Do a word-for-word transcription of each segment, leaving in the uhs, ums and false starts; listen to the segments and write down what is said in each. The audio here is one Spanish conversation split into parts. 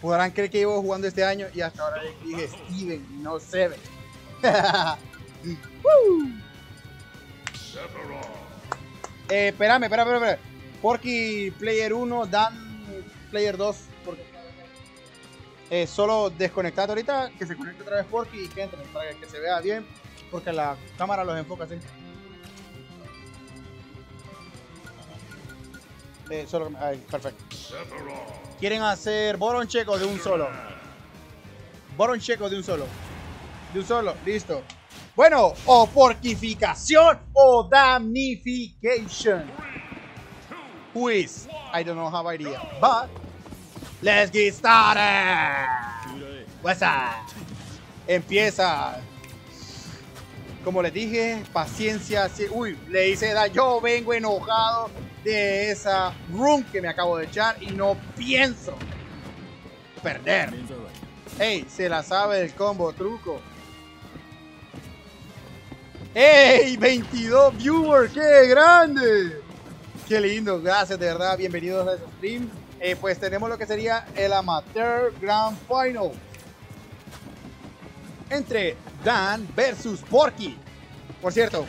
Podrán creer que llevo jugando este año y hasta ahora le dije Steven y no Seven. eh, espérame, espérame, espérame. Porky Player uno, Dan Player dos. Porque, eh, solo desconectado ahorita, que se conecte otra vez Porky y que entre para que se vea bien. Porque la cámara los enfoca así. Eh, solo, ahí, perfecto. ¿Quieren hacer bottom check o de un solo? Bottom check o de un solo. De un solo, listo. Bueno, o porquificación o damnification. Who is? I don't know how idea. But let's get started. What's up? Empieza. Como les dije, paciencia. Uy, le hice edad. Yo vengo enojado de esa room que me acabo de echar y no pienso perder. Ey, se la sabe el combo truco. ¡Ey! veintidós viewers, ¡qué grande! ¡Qué lindo! Gracias, de verdad. Bienvenidos a este stream. Eh, pues tenemos lo que sería el Amateur Grand Final entre Dan versus Porky. Por cierto,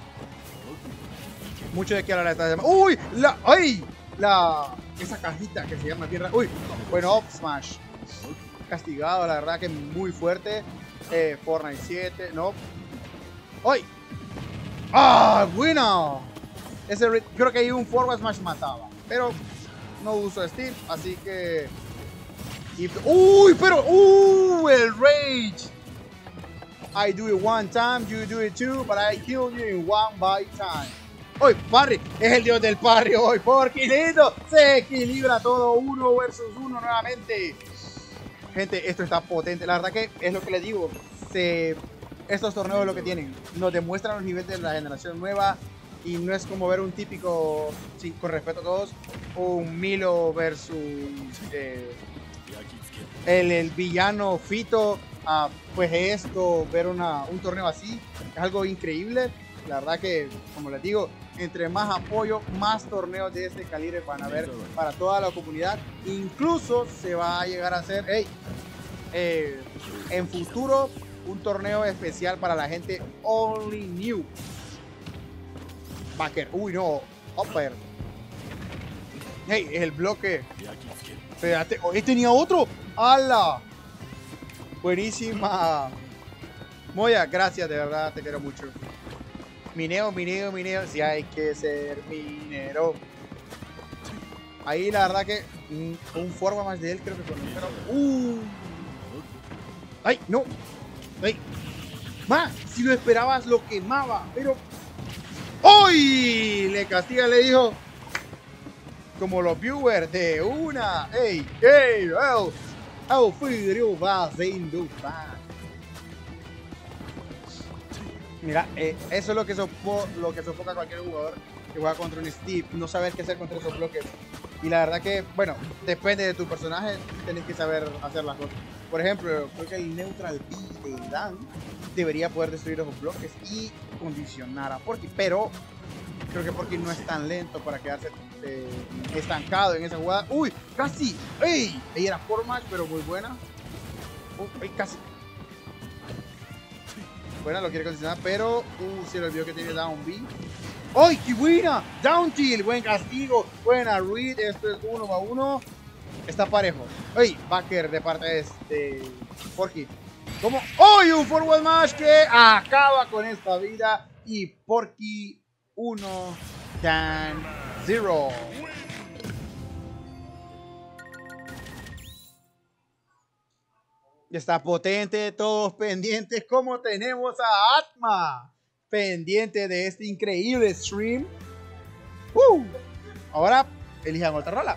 mucho de qué hablar esta semana. ¡Uy! La, ¡Ay! La, esa cajita que se llama tierra. ¡Uy! Bueno, Up Smash. Castigado, la verdad que muy fuerte. Eh, Fortnite siete, no. ¡Ay! ¡Ah! ¡Bueno! Ese, creo que ahí un Forward Smash mataba. Pero no uso Steve, así que. Y, ¡Uy! Pero. ¡Uh! El Rage. I do it one time, you do it two, but I kill you in one by time. Hoy, Parry, es el dios del parry hoy, Porky lindo, se equilibra todo, uno versus uno nuevamente. Gente, esto está potente, la verdad que es lo que les digo, se, estos torneos es lo que tienen, nos demuestran los niveles de la generación nueva y no es como ver un típico, sí, con respeto a todos, un Milo versus eh, el, el villano Fito. Ah, pues esto, ver una, un torneo así es algo increíble. La verdad que, como les digo, entre más apoyo, más torneos de este calibre van a haber para toda la comunidad. Incluso se va a llegar a hacer, hey, eh, en futuro, un torneo especial para la gente only new. Backer, uy no, upper. Hey, es el bloque. Espérate, oh, tenía otro. ¡Hala! Buenísima. Moya, gracias, de verdad, te quiero mucho. Mineo, mineo, mineo. Si hay que ser minero. Ahí la verdad que mm, un forma más de él creo que con el pero, uh. ¡Ay, no! ¡Ay! ¡Más! Si lo esperabas lo quemaba, pero. ¡Uy! Le castiga, le dijo. Como los viewers de una. ¡Ey! ¡Ey! ¡Oh! ¡Oh! ¡Filho fazendo pan! Mira, eh, eso es lo que, sopo, lo que sofoca a cualquier jugador que juega contra un Steve, no saber qué hacer contra esos bloques. Y la verdad que, bueno, depende de tu personaje, tienes que saber hacer las cosas. Por ejemplo, creo que el Neutral B de Dan debería poder destruir esos bloques y condicionar a Porky, pero creo que Porky no es tan lento para quedarse eh, estancado en esa jugada. ¡Uy! ¡Casi! ¡Ey! Ahí era formatch, pero muy buena. ¡Uy! ¡Casi! Buena, lo quiere condicionar, pero uh, se le olvidó que tiene down B. ¡Ay, qué buena! Down tilt, buen castigo, buena read, esto es uno a uno. Está parejo. ¡Ay! Backer de parte de este Porky. ¿Cómo? ¡Ay! Un forward match que acaba con esta vida. Y Porky uno, Dan cero. Está potente, todos pendientes, como tenemos a Atma pendiente de este increíble stream. ¡Uh! Ahora elijan otra rola.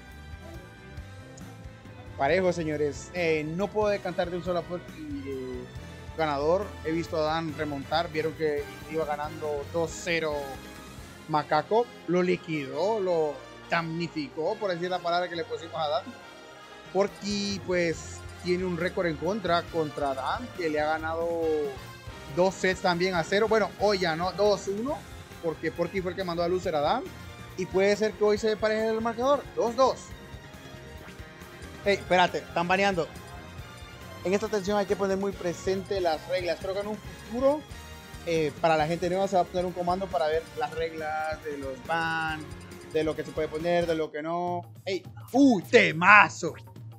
Parejo, señores. Eh, no puedo decantar de un solo Porky eh, ganador. He visto a Dan remontar. Vieron que iba ganando dos cero Macaco. Lo liquidó, lo damnificó, por decir la palabra que le pusimos a Dan. Porky, pues, tiene un récord en contra contra Dan, que le ha ganado dos sets también a cero. Bueno, hoy ya no, dos uno, porque Porky fue el que mandó a loser a Dan. Y puede ser que hoy se pareje el marcador, dos dos. Ey, espérate, están baneando. En esta atención hay que poner muy presente las reglas. Creo que en un futuro, eh, para la gente nueva, se va a poner un comando para ver las reglas de los ban, de lo que se puede poner, de lo que no. ¡Ey! ¡Uh! ¡Temazo!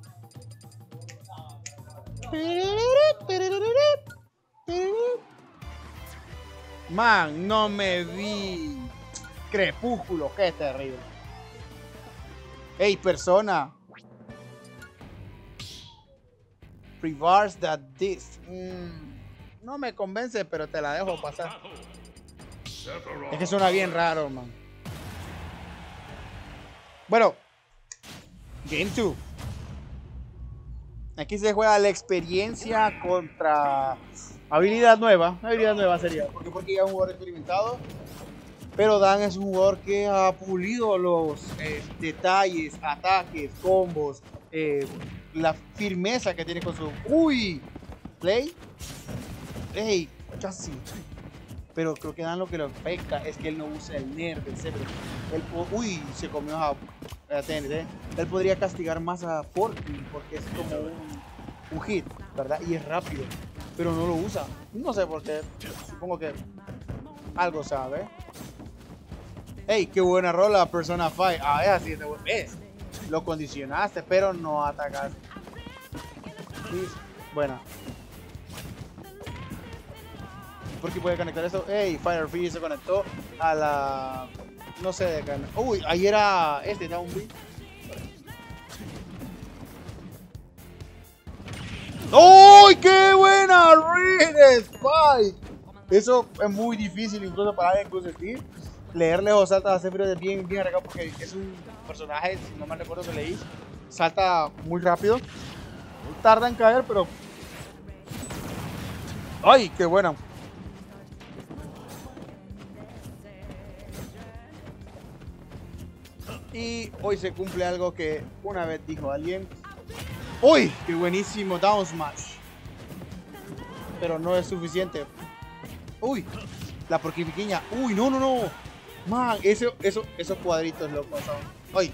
Man, no me vi. Crepúsculo, qué terrible. ¡Ey, persona! Reverse that this. Mm, no me convence, pero te la dejo pasar. Es que suena bien raro, man. Bueno, Game dos. Aquí se juega la experiencia contra habilidad nueva. Habilidad nueva sería. Porque porque ya es un jugador experimentado. Pero Dan es un jugador que ha pulido los eh, detalles, ataques, combos. Eh, la firmeza que tiene con su... ¡Uy! ¿Play? ¡Ey! Casi. Pero creo que Dan lo que lo afecta es que él no usa el nerf del cerebro. Él, ¡Uy! Se comió a, a T N T. Él podría castigar más a Porky porque es como un, un hit, ¿verdad? Y es rápido. Pero no lo usa. No sé por qué. Supongo que algo sabe. ¡Ey! ¡Qué buena rola! Persona cinco. Ah, es así. ¿Ves? Lo condicionaste, pero no atacaste. Sí, buena. ¿Por qué puede conectar eso? Hey, Fire Free se conectó a la... No sé de qué. Uy, ahí era este, Down B. ¡Uy, qué buena! Read Spike. Eso es muy difícil incluso para alguien que use leerle o salta a Sephiroth es bien, bien arreglado porque es un personaje, si no mal recuerdo que leí, salta muy rápido, tarda en caer, pero... ¡Ay, qué buena! Y hoy se cumple algo que una vez dijo alguien. ¡Uy! ¡Qué buenísimo Down Smash! Pero no es suficiente. ¡Uy! La porquipiquiña. ¡Uy, no, no, no! Man, eso, eso, esos cuadritos locos son. ¡Ay!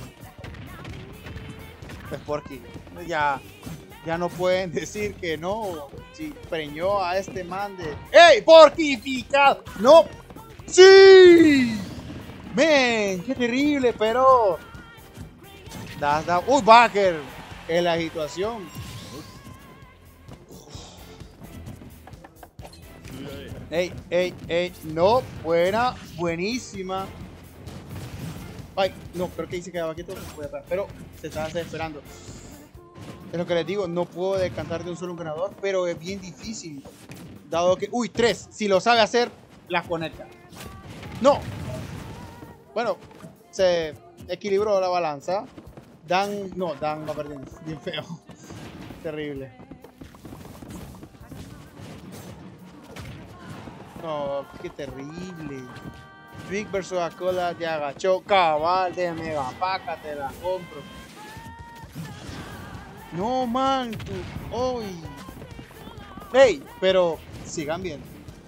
Es Porky. Ya, ya no pueden decir que no. Si preñó a este man de... ¡Ey! ¡Porquificado! ¡No! ¡Sí! ¡Men! ¡Qué terrible! Pero... Das, das. ¡Uy, Backer! En la situación. ¡Ey, ey, ey! No, buena, buenísima. Ay, no, creo que ahí se quedaba quieto, pero se estaba desesperando. Es lo que les digo, no puedo descansar de un solo ganador, pero es bien difícil. Dado que, uy, tres, si lo sabe hacer, la conecta. No. Bueno, se equilibró la balanza. Dan, no, Dan va perdiendo, bien feo. Terrible. No, qué terrible. Big versus Acola te agachó. Cabal de Megapaca, te la compro. No, man, tú. Uy. Hey, pero sigan viendo.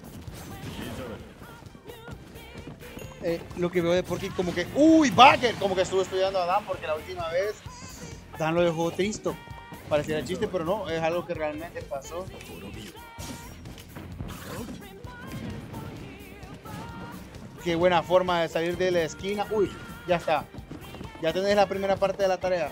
Eh, lo que veo de Porky como que... ¡Uy, Backer! Como que estuvo estudiando a Dan porque la última vez Dan lo dejó triste. Pareciera chiste, pero no, es algo que realmente pasó. Qué buena forma de salir de la esquina. Uy, ya está. Ya tenés la primera parte de la tarea.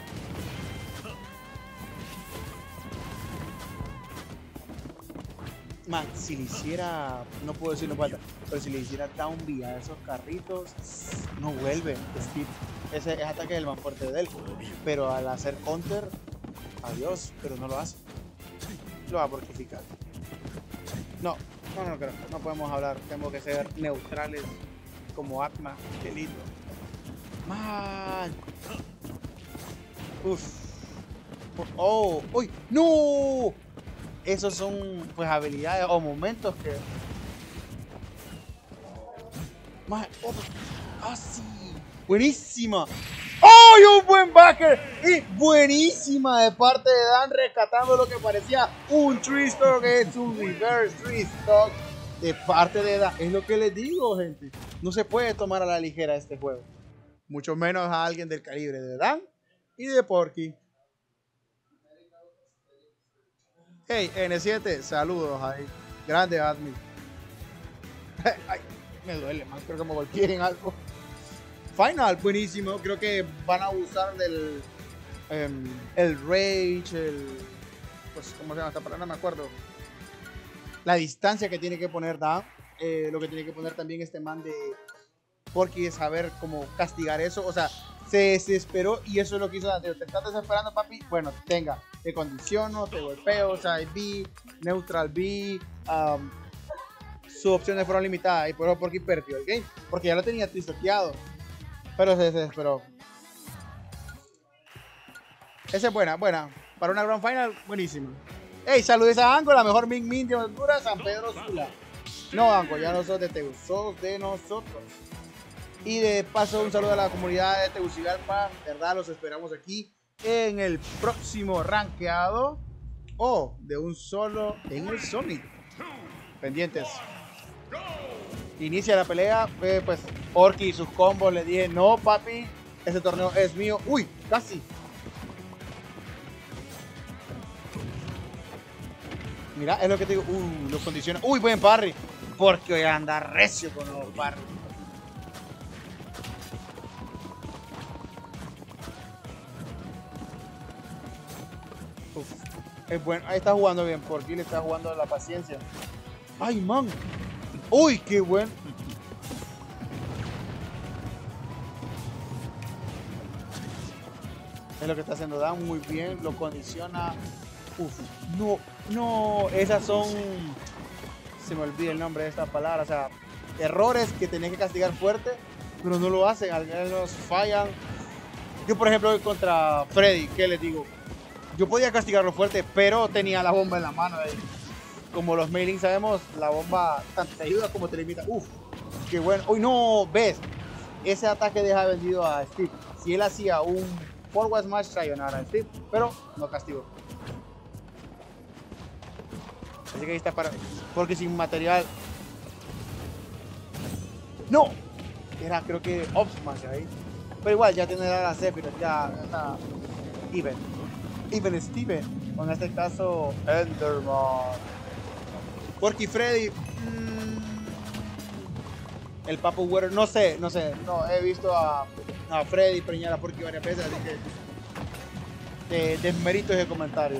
Man, si le hiciera, no puedo decir no falta, pero si le hiciera down B a esos carritos, no vuelve. Steve. Ese es ataque del más fuerte de él. Pero al hacer counter, adiós, pero no lo hace. Lo va a porquificar. No, no, no creo. No podemos hablar. Tenemos que ser neutrales como Atma. Qué lindo. Man. Uf. Oh, uy, no. Esos son pues habilidades o momentos que... Man, oh, ah, sí. Buenísima. ¡Oh! Un buen backer. Y buenísima de parte de Dan rescatando lo que parecía un tree stock. Es un reverse tree stock de parte de Dan. Es lo que les digo, gente. No se puede tomar a la ligera este juego. Mucho menos a alguien del calibre de Dan y de Porky. Hey, N siete, saludos ahí. Grande admin. Ay, me duele más, creo que me golpeé en algo. Final, buenísimo. Creo que van a usar del um, el rage, el pues cómo se llama esta palabra, no me acuerdo. La distancia que tiene que poner Dan, eh, lo que tiene que poner también este man de Porky es saber cómo castigar eso. O sea, se desesperó y eso es lo que hizo Dante. Te estás desesperando, papi. Bueno, tenga, te condiciono, te golpeo, o sea, B, neutral B. Um, sus opciones fueron limitadas y por eso Porky perdió el game. Porque ya lo tenía tristoteado. Pero se desesperó. Esa es buena, buena. Para una Grand Final, buenísima. Hey, saludes a Ango, la mejor Min Min de Honduras, San Pedro Sula. No, Ango, ya no sos de Tegus, sos de nosotros. Y de paso, un saludo a la comunidad de Tegucigalpa. ¿Verdad? Los esperamos aquí en el próximo rankeado o de un solo en el Summit. Pendientes. Inicia la pelea. Eh, pues Porky y sus combos. Le dije, no, papi, ese torneo es mío. Uy, casi. Mira, es lo que te digo. Uh, lo condiciona. Uy, buen parry. Porque hoy anda recio con los parry. Uf, es bueno. Ahí está jugando bien. Porky le está jugando la paciencia. Ay, man. Uy, qué bueno. Es lo que está haciendo Dan muy bien. Lo condiciona. Uf, no, no. Esas son. Se me olvida el nombre de esta palabra. O sea, errores que tenés que castigar fuerte, pero no lo hacen. Algunos fallan. Yo, por ejemplo, contra Freddy, ¿qué les digo? Yo podía castigarlo fuerte, pero tenía la bomba en la mano. Ahí. Como los mailings sabemos, la bomba tanto te ayuda como te limita. Uf, qué bueno. Uy, no, ves. Ese ataque deja vendido a Steve. Si él hacía un forward smash, sayonara a Steve, pero no castigó. Así que ahí está para. Porque sin material. ¡No! Era, creo que up smash ahí. Pero igual, ya tiene la Sephiroth, ya, ya está. Even. Even Steven. Con este caso, Enderman. Porky Freddy. Mmm, el Papu Warrior. No sé, no sé. No, he visto a, a Freddy preñar a Porky varias veces, así que. Eh, desmerito ese comentario.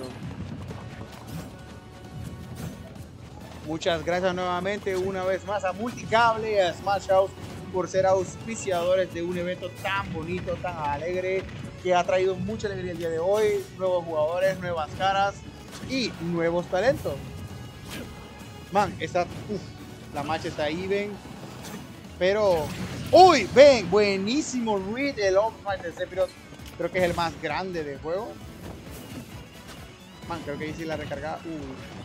Muchas gracias nuevamente una vez más a Multicable y a Smash House por ser auspiciadores de un evento tan bonito, tan alegre, que ha traído mucha alegría el día de hoy. Nuevos jugadores, nuevas caras y nuevos talentos. Man, esta, uf, la match está even, pero... ¡Uy! ¡Ven! Buenísimo read el Opsmash de Sephiroth. Creo que es el más grande del juego. Man, creo que ahí sí la recargada. Uy.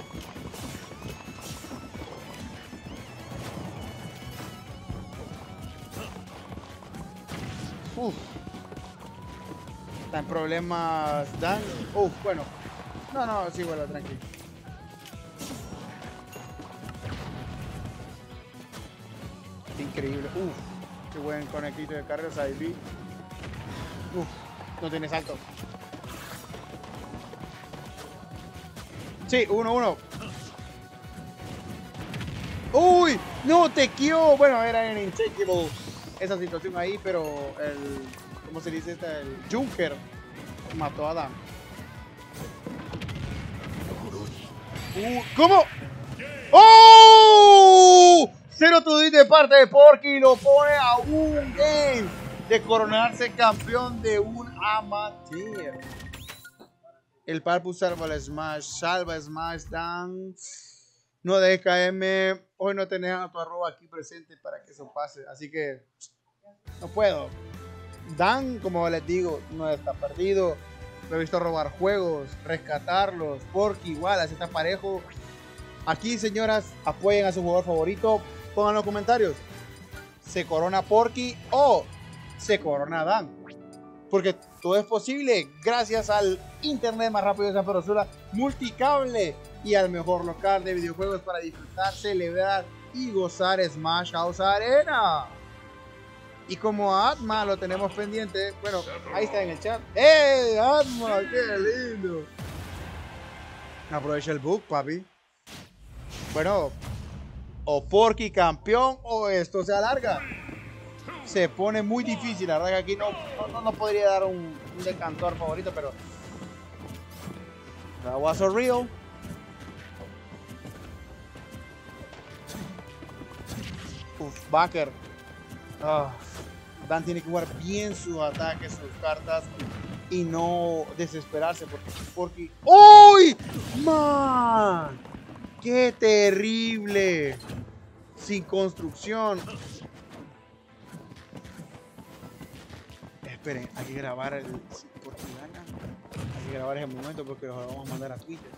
Uf. Está en problemas Dan. Uf, bueno. No, no, sí, bueno, tranquilo. Increíble. Uf. Qué buen conectito de cargas ahí vi. Uf. No tiene salto. Sí, uno, uno. Uy. No, te quedó. Bueno, era en Incheckable esa situación ahí, pero el, ¿cómo se dice? Este, el Junker mató a Dan. Uh, ¿Cómo? ¡Oh! Cero to do de parte de Porky lo pone a un game de coronarse campeón de un amateur. El Palpu salva el Smash, salva Smash, Dan. No dejes caerme. Hoy no tenés a tu arroba aquí presente para que eso pase. Así que no puedo. Dan, como les digo, no está perdido. Lo he visto robar juegos, rescatarlos. Porky igual, así está parejo. Aquí, señoras, apoyen a su jugador favorito. Pongan en los comentarios. ¿Se corona Porky o se corona Dan? Porque todo es posible gracias al internet más rápido de San Pedro Sula, Multicable, y al mejor local de videojuegos para disfrutar, celebrar y gozar Smash House Arena. Y como a Atma lo tenemos pendiente, bueno, ahí está en el chat. ¡Eh, Atma! ¡Qué lindo! Aprovecha el book, papi. Bueno, o Porky campeón o esto se alarga. Se pone muy difícil. La verdad que aquí no, no, no podría dar un, un decantor favorito, pero that was so real. Uf, Backer. Oh, Dan tiene que jugar bien sus ataques, sus cartas y no desesperarse porque Porky. ¡Uy! ¡Man! ¡Qué terrible! Sin construcción. Esperen, hay que grabar el si Porky gana. Hay que grabar ese momento porque lo vamos a mandar a Twitter.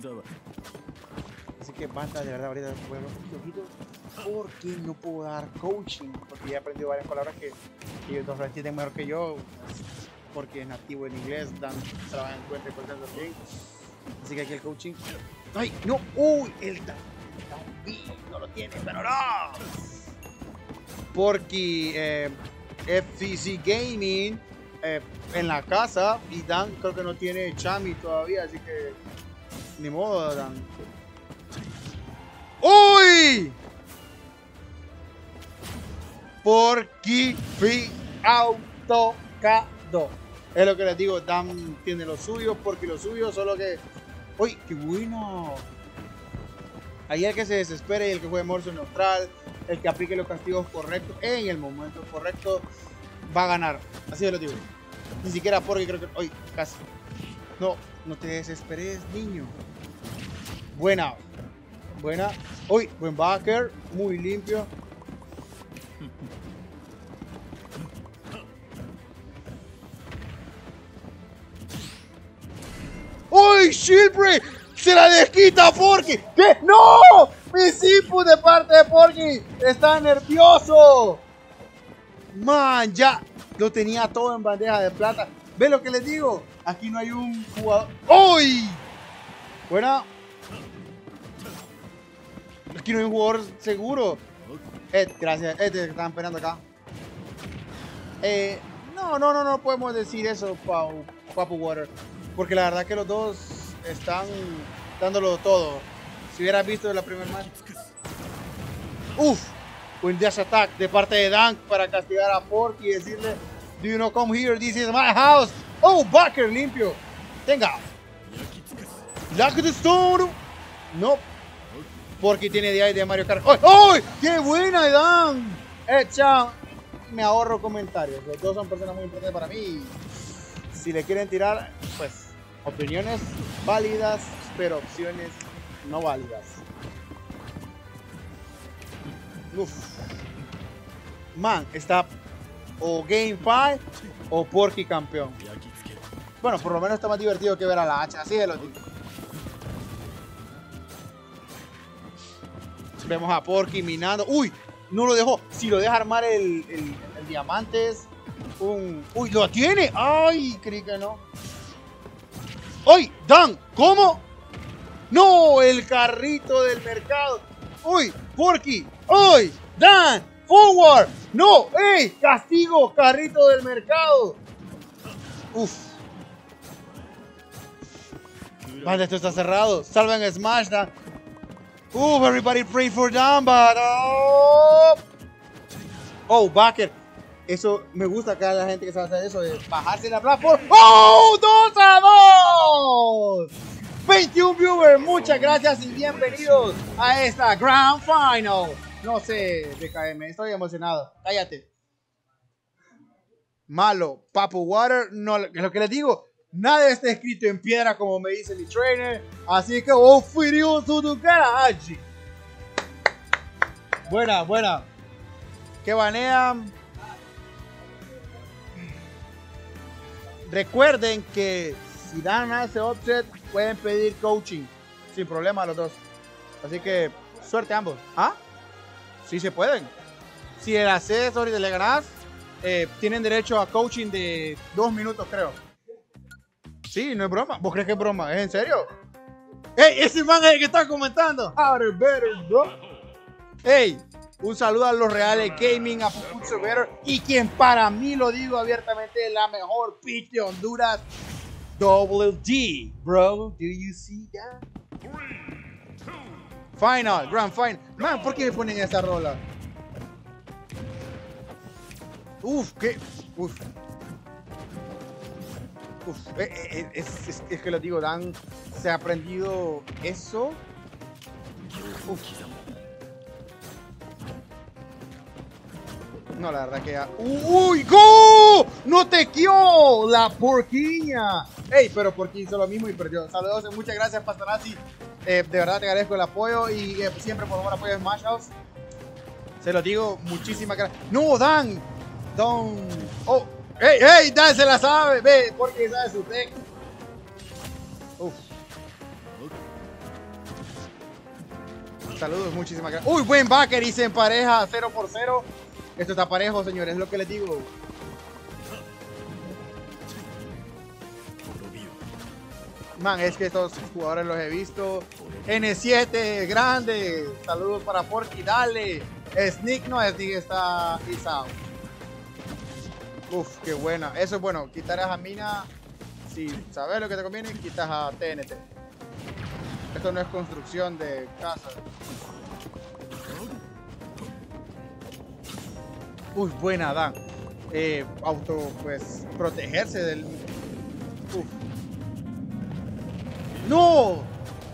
Así que basta de verdad ahorita voy a hablar un poquito porque no puedo dar coaching porque ya he aprendido varias palabras que, que ellos dos entienden mejor que yo porque es nativo en inglés, Dan trabaja en cuenta y cuenta también. Así que aquí el coaching. ¡Ay! ¡No! ¡Uy! El también no lo tiene, pero no. Porque eh, F C C Gaming eh, en la casa y Dan creo que no tiene Chami todavía, así que ni modo, Dan. ¡Uy! Porky Fi autocado. Es lo que les digo, Dan tiene lo suyo, Porky lo suyo, solo que... ¡Uy! ¡Qué bueno! Ahí el que se desespere y el que juegue morso neutral, el que aplique los castigos correctos en el momento correcto, va a ganar. Así lo digo. Ni siquiera Porky creo que... ¡Uy! Casi. No, no te desesperes, niño. Buena. Buena. Uy, buen backer. Muy limpio. ¡Uy, Shieldbreak! ¡Se la desquita a Porky! ¿Qué? ¡No! ¡Mis inputs de parte de Porky! ¡Está nervioso! Man, ya lo tenía todo en bandeja de plata. ¿Ves lo que les digo? Aquí no hay un jugador. ¡Uy! Buena. Aquí no hay un jugador seguro. Ed, gracias. Ed, te estaban esperando acá. Eh, no, no, no, no podemos decir eso, Pau, Papu Water. Porque la verdad que los dos están dándolo todo. Si hubieras visto la primera match. Uf, un dash attack de parte de Dan para castigar a Porky y decirle, do you know come here, this is my house. Oh, Backer limpio. Tenga. Lock the stone. No. Porky tiene D I de Mario Kart. ¡Oh! ¡Oh! ¡Qué buena, Dan! Echa. Me ahorro comentarios. Los dos son personas muy importantes para mí. Si le quieren tirar, pues, opiniones válidas, pero opciones no válidas. Uf. Man, está o Game cinco o Porky campeón. Bueno, por lo menos está más divertido que ver a la hacha. Así de lo digo. Vemos a Porky minando. ¡Uy! No lo dejó. Si lo deja armar el, el, el diamantes. Un... ¡Uy! ¡Lo tiene! ¡Ay! Creí que no. ¡Uy! ¡Dan! ¿Cómo? ¡No! El carrito del mercado. ¡Uy! Porky. ¡Uy! ¡Dan! ¡Forward! ¡No! ¡Ey! ¡Castigo! ¡Carrito del mercado! ¡Uf! Vale, esto está cerrado. Salvan Smash, Dan. ¡Uh! Everybody pray for Dan, but... Oh, oh Backer. Eso, me gusta acá la gente que sabe hacer eso, de bajarse la plataforma. ¡Oh! ¡dos a dos! veintiún viewers, muchas gracias y bienvenidos a esta Grand Final. No sé, D K M, estoy emocionado. Cállate. Malo, Papu Water, no, es lo que les digo. Nada está escrito en piedra como me dice mi trainer. Así que, oh, furioso tu garage. Buena, buena. Que banean. Recuerden que si Dan hace offset, pueden pedir coaching. Sin problema los dos. Así que, suerte a ambos. ¿Ah? Sí se pueden. Si el haces ahorita le ganas, eh, tienen derecho a coaching de dos minutos, creo. Sí, no es broma. ¿Vos crees que es broma? ¿Es en serio? ¡Ey! Ese man es el que está comentando. Harder, better, bro. ¡Ey! Un saludo a los reales gaming, a Puputsu Better y quien para mí, lo digo abiertamente, es la mejor pitch de Honduras, Double D. Bro, do you see that? Final, Grand Final. Man, ¿por qué me ponen esa rola? Uf, qué. Uf. Uf. Eh, eh, es, es, es que lo digo, Dan se ha aprendido eso. Uf. No, la verdad que ya. ¡Uy! ¡Go! ¡No te quedó! ¡La porquiña! ¡Ey! Pero Porky hizo lo mismo y perdió. Saludos y muchas gracias, Pastorazzi. Eh, de verdad te agradezco el apoyo y eh, siempre por favor apoyo en Smash House. Se lo digo, muchísimas gracias. ¡No, Dan! Don. ¡Oh! ¡Ey! ¡Ey! Dan se la sabe. Ve, Porky sabe su deck. Uf. Saludos, muchísimas gracias. ¡Uy! Buen backer y se empareja cero por cero. Esto está parejo, señores, es lo que les digo. Man, es que estos jugadores los he visto. N siete, grande. Saludos para Porky, dale. Sneak no, Sneak está Isa. Uf, qué buena. Eso es bueno. Quitar a Jamina. Si sabes lo que te conviene, quitas a T N T. Esto no es construcción de casa. Uy, buena, Dan. Eh, auto, pues, protegerse del... Uf. ¡No!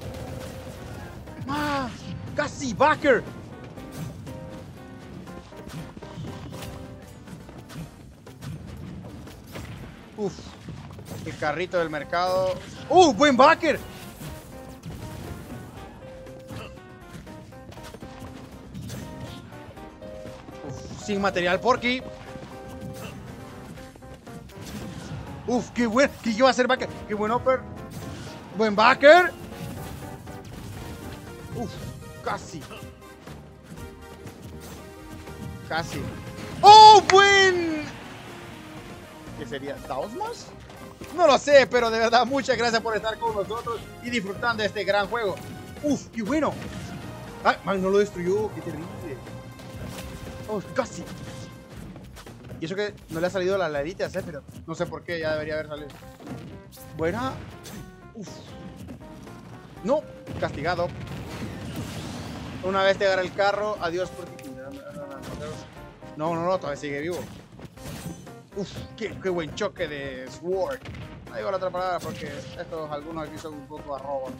¡Ah! ¡Casi backer! Uf. El carrito del mercado. ¡Uh! ¡Buen backer! Sin material, Porky. Uf, qué buen. Que yo voy a hacer backer. Qué buen upper. Buen backer. Uf, casi. Casi. ¡Oh, buen! ¿Qué sería? ¿Taosmos? No lo sé, pero de verdad, muchas gracias por estar con nosotros y disfrutando de este gran juego. Uf, qué bueno. Ay, man, no lo destruyó. Qué terrible. Oh, casi. Y eso que no le ha salido la larita a Sephiroth. No sé por qué, ya debería haber salido. Buena. Uf. No, castigado. Una vez te agarra el carro, adiós por ti. No, no, no, todavía sigue vivo. Uf, qué, qué buen choque de Sword. No digo la otra palabra porque estos algunos aquí son un poco arroba.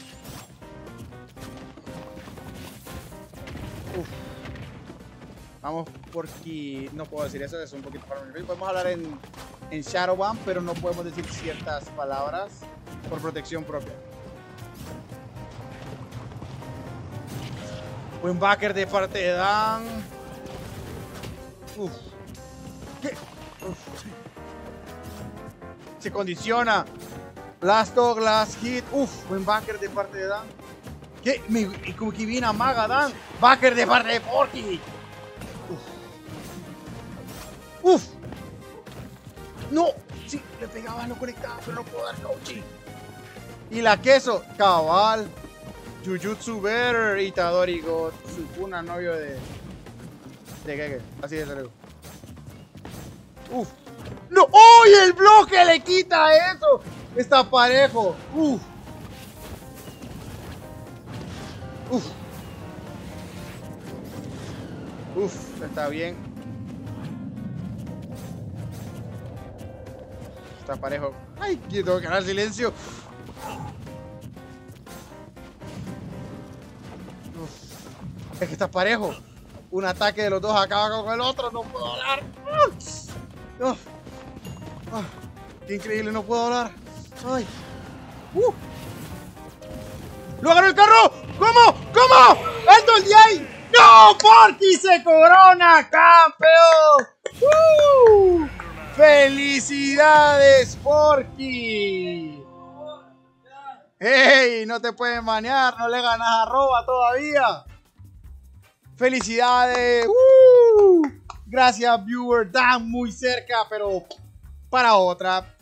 Uf. Vamos porque no puedo decir eso, es un poquito para mí. Podemos hablar en, en Shadowban, pero no podemos decir ciertas palabras por protección propia. Buen backer de parte de Dan. Uf. ¿Qué? Uf. Se condiciona. Last dog, last hit. Uf, buen backer de parte de Dan. ¿Qué? Me, como que viene a maga Dan. Backer de parte de Porky. Uf. Uf. No. Sí, le pegaba, lo conectaba, pero no puedo dar coaching. Y la queso, cabal. Jujutsu Better, Itadori God, Sukuna, novio de... De Gege, así de luego. Uf. ¡No! ¡Oh! ¡Y el bloque le quita eso! Está parejo. Uf. Uf. Uf, está bien. Está parejo. Ay, que tengo que ganar silencio. Uf. Es que está parejo. Un ataque de los dos acaba con el otro. No puedo hablar. Oh. Oh. Qué increíble, no puedo hablar. Ay. Uh. ¡Lo agarró el carro! ¿Cómo? ¿Cómo? ¡Alto el D I! ¡No! ¡Porky se corona campeón! ¡Uh! ¡Felicidades, Porky! ¡Ey! No te pueden banear, no le ganas a Roba todavía. ¡Felicidades! ¡Uh! Gracias, viewer. Dan muy cerca, pero para otra.